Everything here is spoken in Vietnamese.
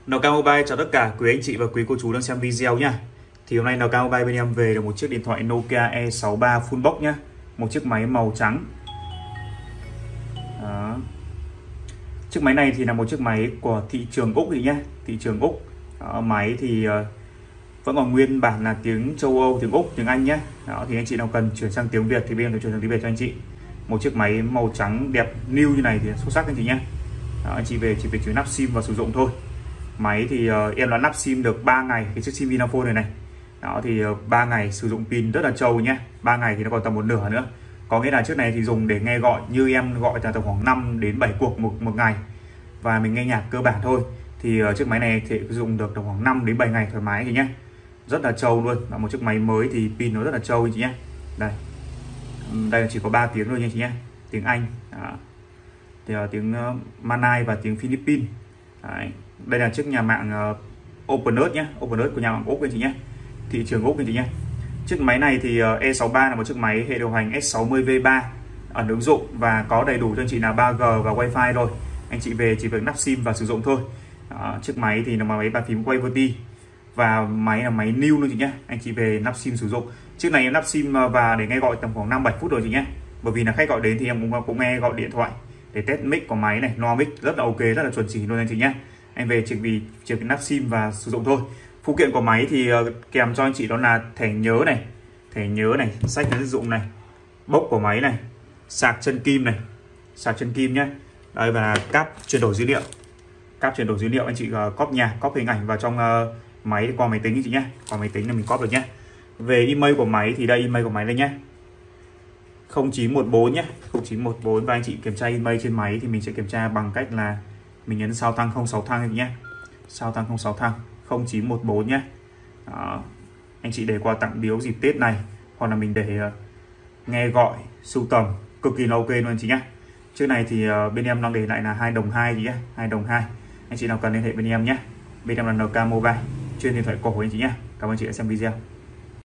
NK Mobile chào tất cả quý anh chị và quý cô chú đang xem video nhá. Thì hôm nay NK Mobile bên em về được một chiếc điện thoại Nokia E63 full box nhá, một chiếc máy màu trắng. Đó. Chiếc máy này thì là một chiếc máy của thị trường Úc thì nhá, thị trường Úc. Máy thì vẫn còn nguyên bản là tiếng châu Âu, tiếng Úc, tiếng Anh nhé. Đó, thì anh chị nào cần chuyển sang tiếng Việt thì bên em sẽ chuyển sang tiếng Việt cho anh chị. Một chiếc máy màu trắng đẹp new như này thì xuất sắc anh chị nhé. Đó, anh chị về chỉ việc chuyển nắp sim và sử dụng thôi. Máy thì em đã lắp sim được 3 ngày cái chiếc sim Vinaphone này này. Đó thì 3 ngày sử dụng pin rất là trâu nhé. 3 ngày thì nó còn tầm một nửa nữa. Có nghĩa là chiếc này thì dùng để nghe gọi, như em gọi là tầm khoảng 5 đến 7 cuộc một ngày. Và mình nghe nhạc cơ bản thôi. Thì chiếc máy này thì dùng được tầm khoảng 5 đến 7 ngày thoải mái thì nhé. Rất là trâu luôn. Và một chiếc máy mới thì pin nó rất là trâu anh chị nhé. Đây là chỉ có 3 tiếng thôi nha chị nhé. Tiếng Anh, thì tiếng Malay và tiếng Philippines. Đấy. Đây là chiếc nhà mạng OpenEarth nhé, OpenEarth của nhà mạng Úc anh chị nhé, thị trường Úc anh chị nhé. Chiếc máy này thì E63 là một chiếc máy hệ điều hành S60V3 ẩn ứng dụng và có đầy đủ cho anh chị là 3G và Wi-Fi rồi. Anh chị về chỉ việc nắp sim và sử dụng thôi. Chiếc máy thì là máy bàn phím QWERTY và máy là máy new luôn chị nhé. Anh chị về nắp sim sử dụng. Chiếc này em nắp sim và để nghe gọi tầm khoảng 5-7 phút rồi chị nhé. Bởi vì là khách gọi đến thì em cũng nghe gọi điện thoại để test mic của máy này, loa mic rất là ok, rất là chuẩn chỉ luôn anh chị nhé. Anh về chỉ vì nắp sim và sử dụng thôi. Phụ kiện của máy thì kèm cho anh chị đó là thẻ nhớ này, sách ứng dụng này, bốc của máy này, sạc chân kim nhé. Đây và cáp chuyển đổi dữ liệu, anh chị cóp nhạc, cóp hình ảnh vào trong máy qua máy tính anh chị nhé. Qua máy tính là mình cóp được nhé. Về email của máy thì đây, email của máy đây nhé, 0914 nhé, 0914. Và anh chị kiểm tra email trên máy thì mình sẽ kiểm tra bằng cách là mình nhấn sao thăng 06 thăng nhé, sao thăng 06 thăng 0914 nhé. Đó. Anh chị để quà tặng biếu dịp Tết này, hoặc là mình để nghe gọi sưu tầm cực kỳ là ok luôn anh chị nhé. Trước này thì bên em đang để lại là 2 đồng 2 chị nhé, 2 đồng 2. Anh chị nào cần liên hệ bên em nhé. Bên em là NK Mobile, chuyên điện thoại cổ anh chị nhé. Cảm ơn chị đã xem video.